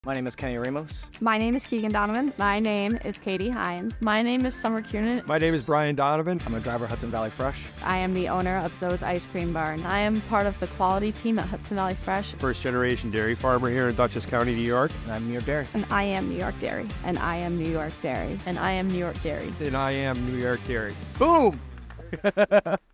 My name is Kenny Ramos. My name is Keegan Donovan. My name is Katie Hines. My name is Summer Cunin. My name is Brian Donovan. I'm a driver at Hudson Valley Fresh. I am the owner of Zoe's Ice Cream Barn. I am part of the quality team at Hudson Valley Fresh. First generation dairy farmer here in Dutchess County, New York. And I'm New York Dairy. And I am New York Dairy. And I am New York Dairy. And I am New York Dairy. Boom!